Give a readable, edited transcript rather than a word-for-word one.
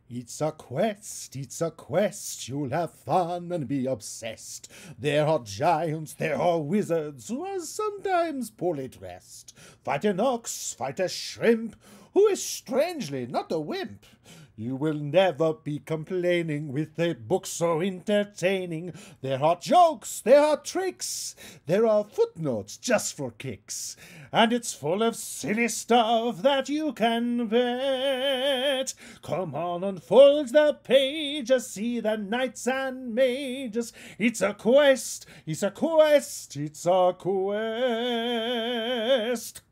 It's a quest, you'll have fun and be obsessed. There are giants, there are wizards, who are sometimes poorly dressed. Fight an ox, fight a shrimp, who is strangely not a wimp. You will never be complaining with a book so entertaining. There are jokes, there are tricks, there are footnotes just for kicks. And it's full of silly stuff that you can bet. Come on, unfold the pages, see the knights and mages. It's a quest, it's a quest, it's a quest.